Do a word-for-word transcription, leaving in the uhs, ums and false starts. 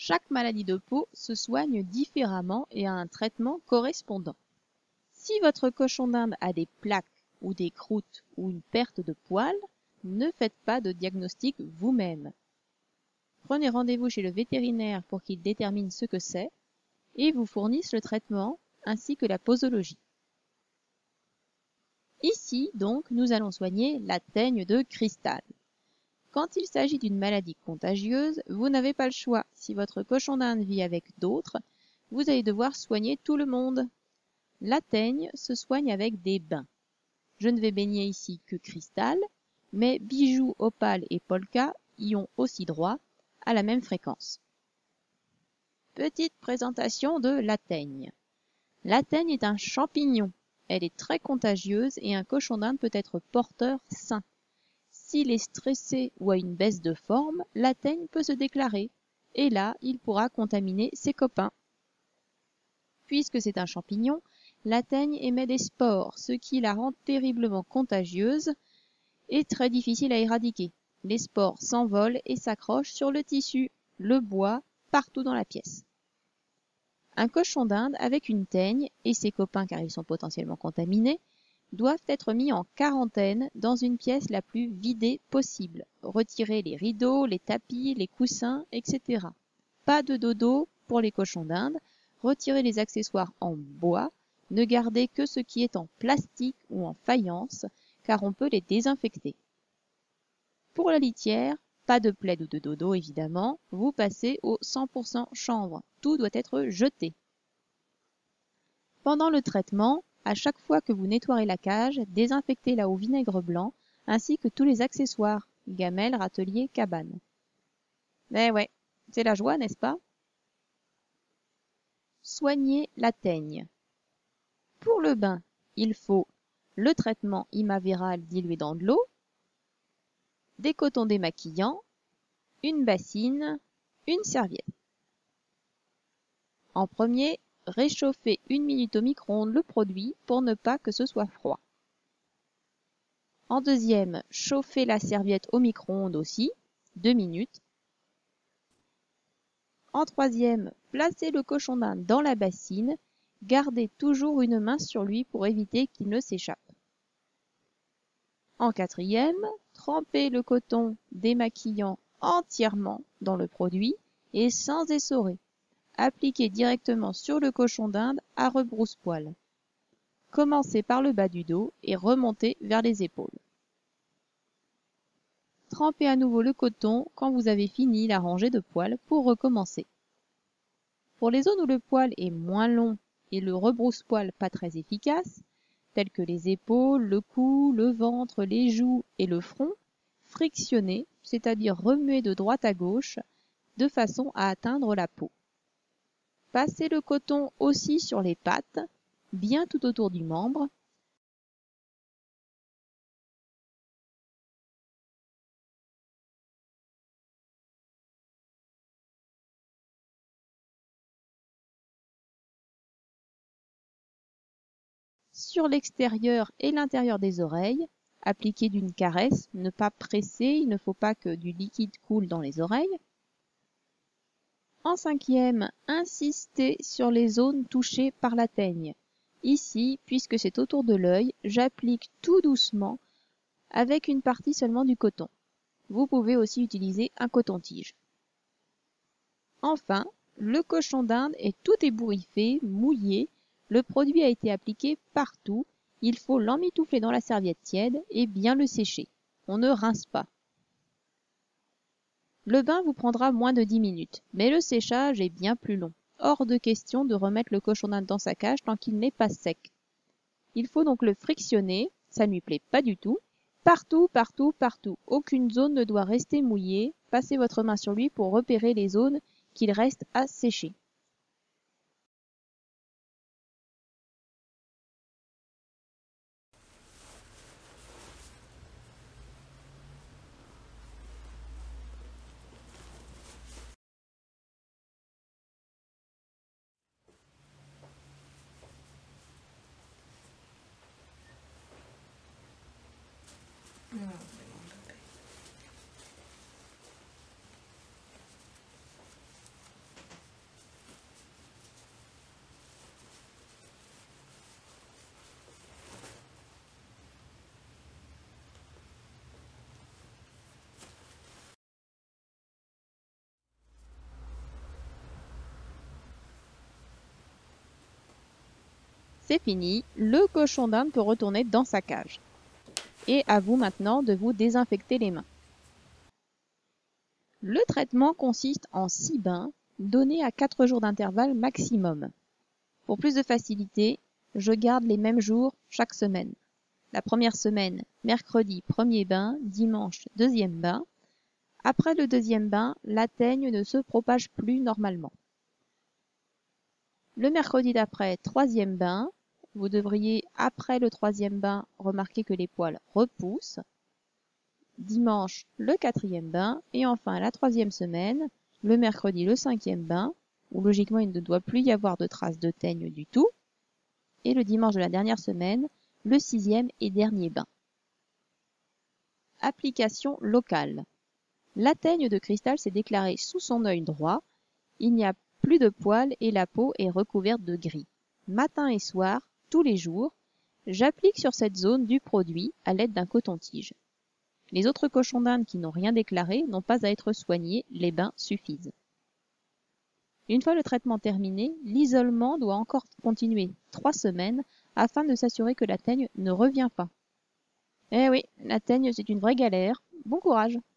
Chaque maladie de peau se soigne différemment et a un traitement correspondant. Si votre cochon d'Inde a des plaques ou des croûtes ou une perte de poils, ne faites pas de diagnostic vous-même. Prenez rendez-vous chez le vétérinaire pour qu'il détermine ce que c'est et vous fournisse le traitement ainsi que la posologie. Ici, donc, nous allons soigner la teigne de cristal. Quand il s'agit d'une maladie contagieuse, vous n'avez pas le choix. Si votre cochon d'Inde vit avec d'autres, vous allez devoir soigner tout le monde. La teigne se soigne avec des bains. Je ne vais baigner ici que cristal, mais bijoux, opale et polka y ont aussi droit à la même fréquence. Petite présentation de la teigne. La teigne est un champignon. Elle est très contagieuse et un cochon d'Inde peut être porteur sain. S'il est stressé ou a une baisse de forme, la teigne peut se déclarer et là, il pourra contaminer ses copains. Puisque c'est un champignon, la teigne émet des spores, ce qui la rend terriblement contagieuse et très difficile à éradiquer. Les spores s'envolent et s'accrochent sur le tissu, le bois, partout dans la pièce. Un cochon d'Inde avec une teigne et ses copains car ils sont potentiellement contaminés doivent être mis en quarantaine dans une pièce la plus vidée possible. Retirez les rideaux, les tapis, les coussins, et cetera. Pas de dodo pour les cochons d'Inde. Retirez les accessoires en bois. Ne gardez que ce qui est en plastique ou en faïence car on peut les désinfecter. Pour la litière, pas de plaid ou de dodo évidemment, vous passez au cent pour cent chanvre. Tout doit être jeté. Pendant le traitement, à chaque fois que vous nettoierez la cage, désinfectez-la au vinaigre blanc ainsi que tous les accessoires, gamelles, râteliers, cabanes. Mais ouais, c'est la joie, n'est-ce pas? Soignez la teigne. Pour le bain, il faut le traitement imavéral dilué dans de l'eau, des cotons démaquillants, une bassine, une serviette. En premier, réchauffez une minute au micro-ondes le produit pour ne pas que ce soit froid. En deuxième, chauffez la serviette au micro-ondes aussi, deux minutes. En troisième, placez le cochon d'Inde dans la bassine, gardez toujours une main sur lui pour éviter qu'il ne s'échappe. En quatrième, trempez le coton démaquillant entièrement dans le produit et sans essorer. Appliquez directement sur le cochon d'Inde à rebrousse-poil. Commencez par le bas du dos et remontez vers les épaules. Trempez à nouveau le coton quand vous avez fini la rangée de poils pour recommencer. Pour les zones où le poil est moins long et le rebrousse-poil pas très efficace, tels que les épaules, le cou, le ventre, les joues et le front, frictionnez, c'est-à-dire remuez de droite à gauche, de façon à atteindre la peau. Passez le coton aussi sur les pattes, bien tout autour du membre. Sur l'extérieur et l'intérieur des oreilles, appliquez d'une caresse, ne pas presser, il ne faut pas que du liquide coule dans les oreilles. En cinquième, insistez sur les zones touchées par la teigne. Ici, puisque c'est autour de l'œil, j'applique tout doucement avec une partie seulement du coton. Vous pouvez aussi utiliser un coton-tige. Enfin, le cochon d'Inde est tout ébouriffé, mouillé. Le produit a été appliqué partout. Il faut l'emmitoufler dans la serviette tiède et bien le sécher. On ne rince pas. Le bain vous prendra moins de dix minutes, mais le séchage est bien plus long. Hors de question de remettre le cochon d'Inde dans sa cage tant qu'il n'est pas sec. Il faut donc le frictionner, ça ne lui plaît pas du tout. Partout, partout, partout. Aucune zone ne doit rester mouillée. Passez votre main sur lui pour repérer les zones qu'il reste à sécher. C'est fini, le cochon d'Inde peut retourner dans sa cage. Et à vous maintenant de vous désinfecter les mains. Le traitement consiste en six bains, donnés à quatre jours d'intervalle maximum. Pour plus de facilité, je garde les mêmes jours chaque semaine. La première semaine, mercredi, premier bain, dimanche, deuxième bain. Après le deuxième bain, la teigne ne se propage plus normalement. Le mercredi d'après, troisième bain. Vous devriez, après le troisième bain, remarquer que les poils repoussent. Dimanche, le quatrième bain. Et enfin, la troisième semaine, le mercredi, le cinquième bain, où logiquement il ne doit plus y avoir de traces de teigne du tout. Et le dimanche de la dernière semaine, le sixième et dernier bain. Application locale. La teigne de cristal s'est déclarée sous son œil droit. Il n'y a plus de poils et la peau est recouverte de gris. Matin et soir, tous les jours, j'applique sur cette zone du produit à l'aide d'un coton-tige. Les autres cochons d'Inde qui n'ont rien déclaré n'ont pas à être soignés, les bains suffisent. Une fois le traitement terminé, l'isolement doit encore continuer trois semaines afin de s'assurer que la teigne ne revient pas. Eh oui, la teigne c'est une vraie galère. Bon courage!